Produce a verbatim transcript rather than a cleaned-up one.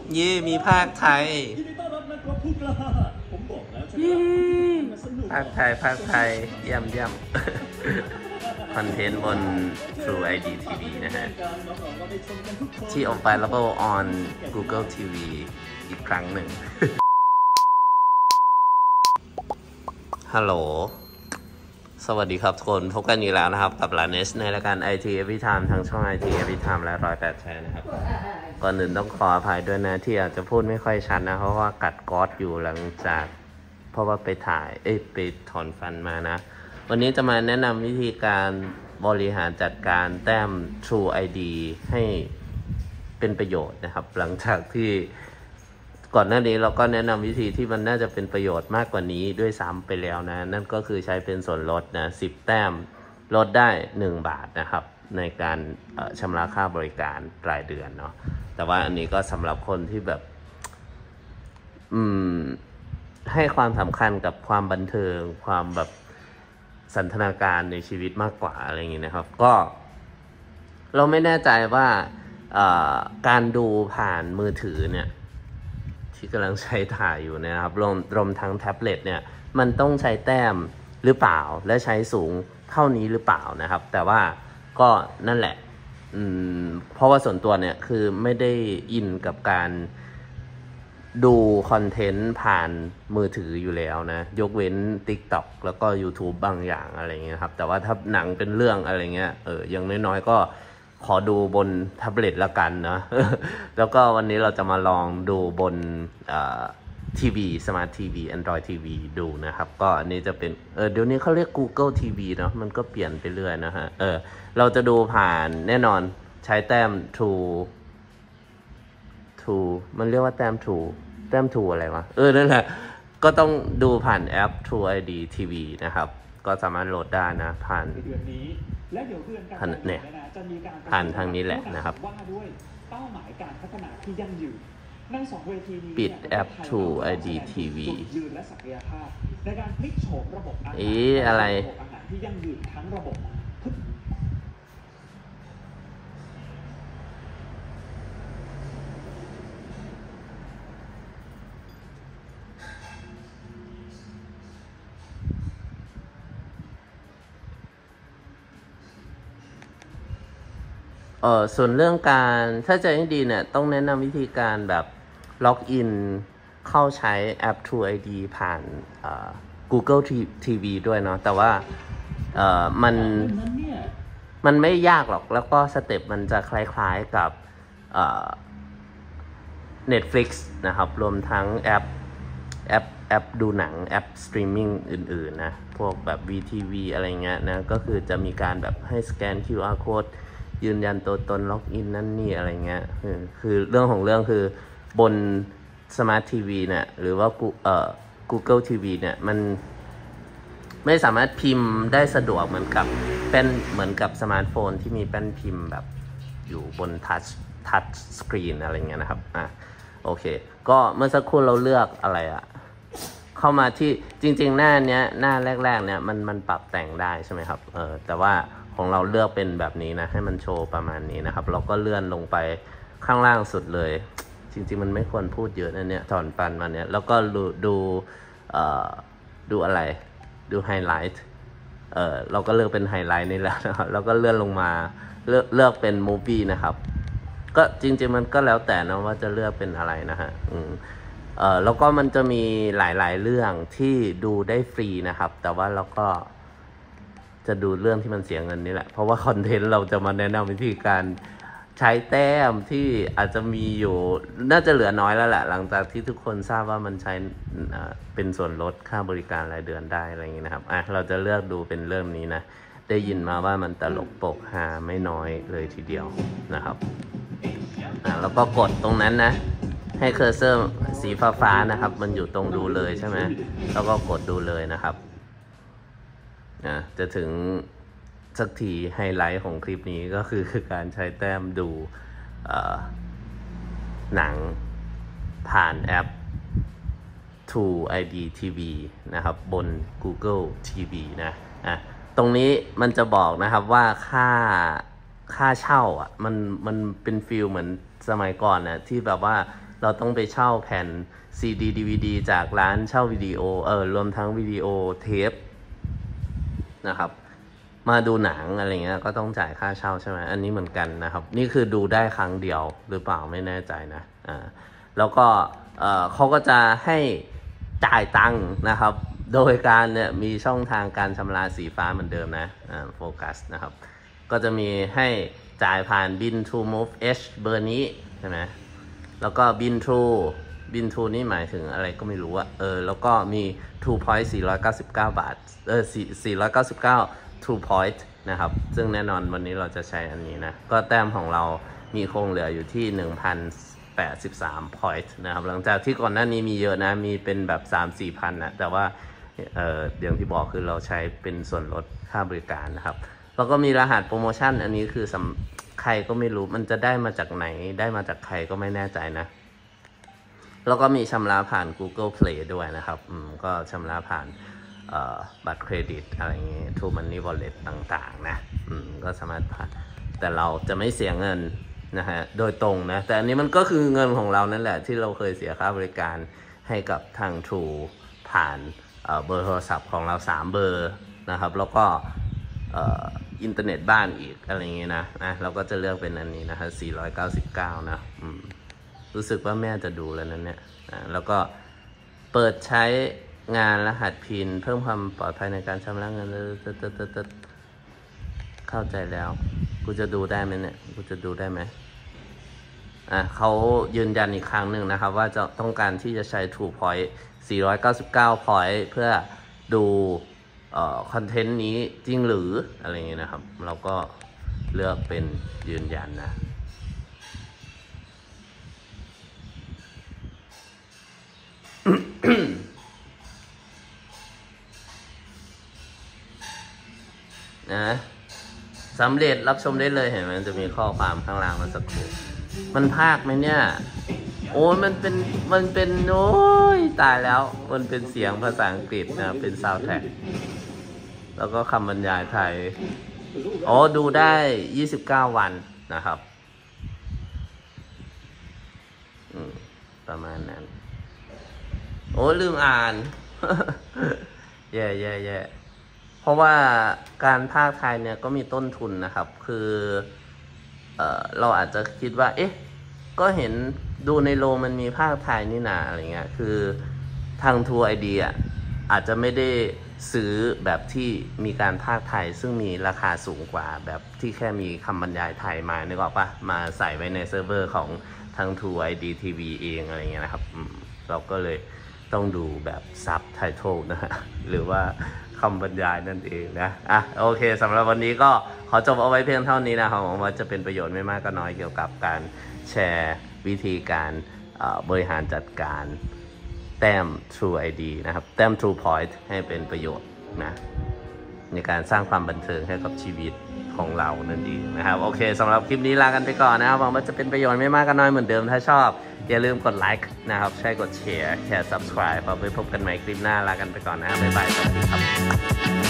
เย่มีภาคไทยภาคไทยภาคไทยเยี่ยมเยี่ยมคอนเทนต์บน True ไอ ดี ที วี นะฮะที่ available on Google ที วี อีกครั้งหนึ่งฮัลโหลสวัสดีครับทุกคนพบกันอีกแล้วนะครับกับลาเนสในรายการ ไอ ที Every Time ทางช่อง ไอ ที Every Time และหนึ่งร้อยแปดแชร์นะครับก่อนอื่นต้องขออภัยด้วยนะที่อาจจะพูดไม่ค่อยชัดนะเพราะว่ากัดก๊อซอยู่หลังจากเพราะว่าไปถ่ายเอ้ยไปถอนฟันมานะวันนี้จะมาแนะนำวิธีการบริหารจัดการแต้ม True ไอ ดี ให้เป็นประโยชน์นะครับหลังจากที่ก่อนหน้านี้เราก็แนะนำวิธีที่มันน่าจะเป็นประโยชน์มากกว่านี้ด้วยซ้ำไปแล้วนะนั่นก็คือใช้เป็นส่วนลดนะสิบแต้มลดได้หนึ่งบาทนะครับในการชำระค่าบริการรายเดือนเนาะแต่ว่าอันนี้ก็สำหรับคนที่แบบอืมให้ความสำคัญกับความบันเทิงความแบบสันทนาการในชีวิตมากกว่าอะไรอย่างนี้นะครับก็เราไม่แน่ใจว่าการดูผ่านมือถือเนี่ยที่กำลังใช้ถ่ายอยู่นะครับรวมรวมทั้งแท็บเล็ตเนี่ยมันต้องใช้แต้มหรือเปล่าและใช้สูงเท่านี้หรือเปล่านะครับแต่ว่าก็นั่นแหละอืมเพราะว่าส่วนตัวเนี่ยคือไม่ได้อินกับการดูคอนเทนต์ผ่านมือถืออยู่แล้วนะยกเว้น TikTok แล้วก็ YouTube บางอย่างอะไรเงี้ยครับแต่ว่าถ้าหนังเป็นเรื่องอะไรเงี้ยเอออย่างน้อยๆก็ขอดูบนแท็บเล็ตละกันนะ แล้วก็วันนี้เราจะมาลองดูบนทีวีสมาร์ททีวี Android ที วี ดูนะครับก็อันนี้จะเป็นเออเดี๋ยวนี้เขาเรียก Google ที วี เนาะมันก็เปลี่ยนไปเรื่อยนะฮะเออเราจะดูผ่านแน่นอนใช้แต้ม True True มันเรียกว่าแต้ม True แต้ม True อะไรวะเออนั่นแหละก็ต้องดูผ่านแอป True ไอ ดี ที วี นะครับก็สามารถโหลดได้นะผ่านเดือนนี้และเดี๋ยวเดือนกันยายนเนี่ยจะมีการผ่านทางนี้แหละนะครับว่าด้วยเป้าหมายการพัฒนาที่ยั่งยืนในสองเวทีนี้ปิดแอป True ไอ ดี ที วี ยืนและศักยภาพในการพลิกโฉมระบบอาหารอีอะไรระบบอาหารที่ยั่งยืนทั้งระบบเออส่วนเรื่องการถ้าจะให้ดีเนี่ยต้องแนะนำวิธีการแบบล็อกอินเข้าใช้แอป True ไอ ดี ผ่าน Google ที วี ด้วยเนาะแต่ว่าเออมันมันไม่ยากหรอกแล้วก็สเต็ปมันจะคล้ายๆกับเอ่อ Netflix นะครับรวมทั้งแอปแอปแอปดูหนังแอปสตรีมมิ่งอื่นๆนะพวกแบบ วี ที วี อะไรเงี้ยนะก็คือจะมีการแบบให้สแกน คิว อาร์ Codeยืนยันตัวตนล็อกอินนั่นนี่อะไรเงี้ยคือคือเรื่องของเรื่องคือบน Smart ที วี เนี่ยหรือว่าเอ่อ Google ที วี เนี่ยมันไม่สามารถพิมพ์ได้สะดวกเหมือนกับเป็นเหมือนกับสมาร์ทโฟนที่มีแป้นพิมพ์แบบอยู่บนทัชทัชสกรีนอะไรเงี้ยนะครับอ่ะโอเคก็เมื่อสักครู่เราเลือกอะไรอะเข้ามาที่จริงๆหน้าเนี้ยหน้าแรกๆเนี่ยมันมันปรับแต่งได้ใช่ไหมครับเออแต่ว่าของเราเลือกเป็นแบบนี้นะให้มันโชว์ประมาณนี้นะครับเราก็เลื่อนลงไปข้างล่างสุดเลยจริงๆมันไม่ควรพูดเยอะนะเนี่ยถอนฟันมาเนี่ยแล้วก็ดูดูเอ่อดูอะไรดูไฮไลท์เออเราก็เลือกเป็นไฮไลท์นี่แล้วนะครับแล้วก็เลื่อนลงมาเลือกเลือกเป็นมูฟวี่นะครับก็จริงๆมันก็แล้วแต่นะว่าจะเลือกเป็นอะไรนะฮะอืมเออแล้วก็มันจะมีหลายๆเรื่องที่ดูได้ฟรีนะครับแต่ว่าเราก็จะดูเรื่องที่มันเสียเงินนี่แหละเพราะว่าคอนเทนต์เราจะมาแนะนำวิธีการใช้แต้มที่อาจจะมีอยู่น่าจะเหลือน้อยแล้วแหละหลังจากที่ทุกคนทราบว่ามันใช้เป็นส่วนลดค่าบริการรายเดือนได้อะไรอย่างนี้นะครับอ่ะเราจะเลือกดูเป็นเรื่องนี้นะได้ยินมาว่ามันตลกปกฮาไม่น้อยเลยทีเดียวนะครับอ่ะแล้วก็กดตรงนั้นนะให้เคอร์เซอร์สีฟ้าๆนะครับมันอยู่ตรงดูเลยใช่ไหมแล้วก็กดดูเลยนะครับนะจะถึงสักทีไฮไลท์ของคลิปนี้ก็คือการใช้แต้มดูหนังผ่านแอป True ไอ ดี ที วี นะครับบน Google ที วี นะอ่ะตรงนี้มันจะบอกนะครับว่าค่าค่าเช่าอ่ะมันมันเป็นฟีลเหมือนสมัยก่อนนะที่แบบว่าเราต้องไปเช่าแผ่น ซี ดี ดี วี ดี จากร้านเช่าวิดีโอเออรวมทั้งวิดีโอเทปนะครับมาดูหนังอะไรเงี้ยก็ต้องจ่ายค่าเช่าใช่ไหมอันนี้เหมือนกันนะครับนี่คือดูได้ครั้งเดียวหรือเปล่าไม่แน่ใจนะอ่าแล้วก็เอ่อเขาก็จะให้จ่ายตังค์นะครับโดยการเนี่ยมีช่องทางการชำระสีฟ้าเหมือนเดิมนะอ่าโฟกัสนะครับก็จะมีให้จ่ายผ่าน บิน ทู มูฟ เอช เบอร์นี้ใช่ไหมแล้วก็ บิน ทู บิน ทู นี่หมายถึงอะไรก็ไม่รู้อะเออแล้วก็มี ทู พอยต์ สี่ร้อยเก้าสิบเก้า บาทเออสี่ร้อยเก้าสิบเก้า ทู พอยต์ นะครับซึ่งแน่นอนวันนี้เราจะใช้อันนี้นะก็แต้มของเรามีคงเหลืออยู่ที่ หนึ่งพันแปดสิบสาม point นะครับหลังจากที่ก่อนหน้านี้มีเยอะนะมีเป็นแบบ สามสี่ พันนะแต่ว่าเอ่ออย่างที่บอกคือเราใช้เป็นส่วนลดค่าบริการนะครับแล้วก็มีรหัสโปรโมชั่นอันนี้คือสำใครก็ไม่รู้มันจะได้มาจากไหนได้มาจากใครก็ไม่แน่ใจนะแล้วก็มีชำระผ่าน Google Play ด้วยนะครับอืมก็ชำระผ่านบัตรเครดิตอะไรอย่างงี้ True Money Wallet ต่างๆนะอืมก็สามารถผ่านแต่เราจะไม่เสียเงินนะฮะโดยตรงนะแต่อันนี้มันก็คือเงินของเรานั่นแหละที่เราเคยเสียค่าบริการให้กับทาง True ผ่านเบอร์โทรศัพท์ของเราสามเบอร์นะครับแล้วก็อินเทอร์เน็ตบ้านอีกอะไรอย่างงี้นะนะเราก็จะเลือกเป็นอันนี้นะฮะสี่ร้อยเก้าสิบเก้านะอืมรู้สึกว่าแม่จะดูแล้วนั่นเนี่ยนะแล้วก็เปิดใช้งานรหัสพินเพิ่มความปลอดภัยในการชำระเงินเข้าใจแล้วกูจะดูได้ไหมเนี่ยกูจะดูได้ไหมอ่ะเขายืนยันอีกครั้งหนึ่งนะครับว่าจะต้องการที่จะใช้ True Point สี่ร้อยเก้าสิบเก้า point เพื่อดูเอ่อคอนเทนต์นี้จริงหรืออะไรอย่างเงี้ยนะครับเราก็เลือกเป็นยืนยันนะนะสำเร็จรับชมได้เลยเห็นไหมมันจะมีข้อความข้างล่างมันสักครู่มันพากไหมเนี่ยโอ้ยมันเป็นมันเป็นโอ้ยตายแล้วมันเป็นเสียงภาษาอังกฤษนะเป็นซาวด์แทร็กแล้วก็คำบรรยายไทยโอ้ดูได้ยี่สิบเก้าวันนะครับอืมประมาณนั้นโอ้ลืมอ่าน แย่แย่แย่เพราะว่าการพากย์ไทยเนี่ยก็มีต้นทุนนะครับคือเอ่อเราอาจจะคิดว่าเอ๊ะก็เห็นดูในโรงมันมีพากย์ไทยนี่นาอะไรเงี้ยคือทาง True ไอ ดี อ่ะอาจจะไม่ได้ซื้อแบบที่มีการพากย์ไทยซึ่งมีราคาสูงกว่าแบบที่แค่มีคำบรรยายไทยมานึกออกปะมาใส่ไว้ในเซิร์ฟเวอร์ของทาง True ไอ ดี ที วี เองอะไรเงี้ยนะครับเราก็เลยต้องดูแบบซับไททลนะฮะหรือว่าคำบรรยายนั่นเองนะอ่ะโอเคสำหรับวันนี้ก็ขอจบเอาไว้เพียงเท่านี้นะครับผมว่าจะเป็นประโยชน์ไม่มากก็น้อยเกี่ยวกับการแชร์วิธีการบริหารจัดการแต้ม True ไอ ดี นะครับแต้ม True Point ให้เป็นประโยชน์นะในการสร้างความบันเทิงให้กับชีวิตของเรานั่นเองนะครับโอเคสำหรับคลิปนี้ลากันไปก่อนนะครับหวังว่าจะเป็นประโยชน์ไม่มากก็น้อยเหมือนเดิมถ้าชอบอย่าลืมกดไลค์นะครับใช่กดแชร์แชร์ Subscribe พอไปพบกันใหม่คลิปหน้าลากันไปก่อนนะครับบ๊ายบายสวัสดีครับ